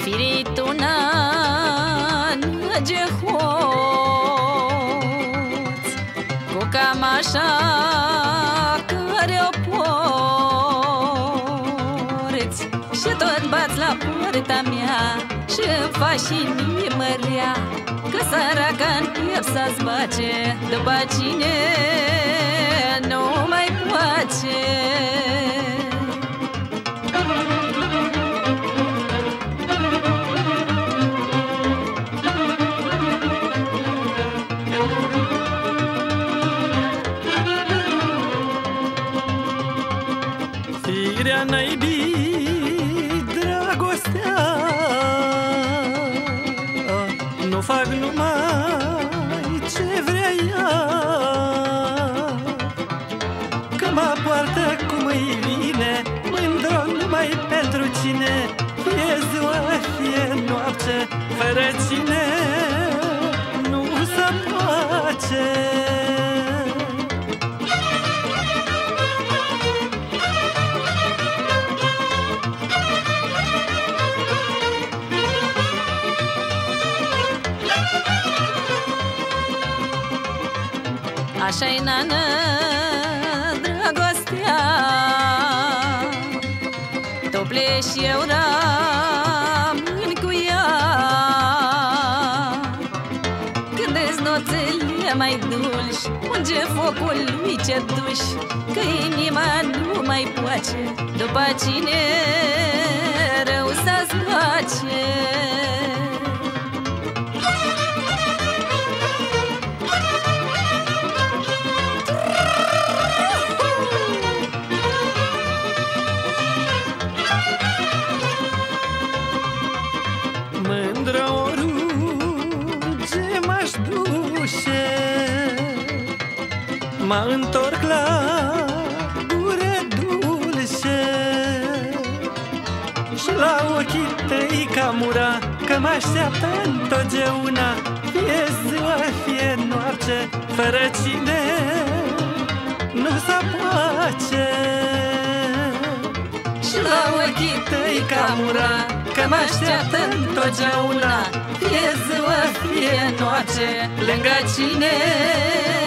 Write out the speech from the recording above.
Firituna năge hoț cu camașa care o porți și tot bați la poarta mea și-mi faci inimă rea, că săraca încep să-ți bace după cine nu mai poate. Firea n-a iubit dragostea, nu fac numai ce vrea ea, că mă poartă cum îi vine, mândră numai pentru cine, fie ziua, fie noapte, fără cine nu se poate. Așa-i, nană, dragostea, tu pleci, eu rămân cu ea. Când-s noțele mai dulci, unge focul lui ce duși, că inima nu mai poace după cine rău să-ți place. Mândră oriunde m-aș duce, mă întorc la gură dulce și la ochii tăi ca mura, că mă așteaptă întotdeauna, fie ziua, fie noapte, fără cine nu se poate. Și la ochii tăi ca mura, că mă așteaptă întotdeauna, fie ziua, fie noapte, lângă cine